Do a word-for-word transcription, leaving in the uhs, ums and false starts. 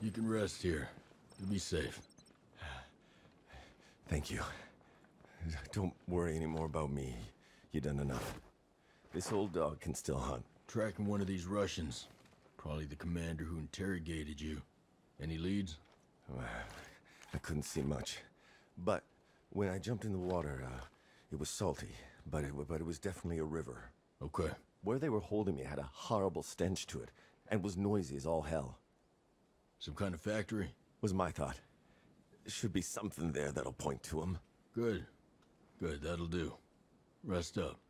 You can rest here. You'll be safe. Thank you. Don't worry anymore about me. You done enough. This old dog can still hunt. Tracking one of these Russians. Probably the commander who interrogated you. Any leads? I couldn't see much. But when I jumped in the water, uh, it was salty. But it, but it was definitely a river. Okay. Where they were holding me had a horrible stench to it. And was noisy as all hell. Some kind of factory? Was my thought. Should be something there that'll point to him. Good. Good, that'll do. Rest up.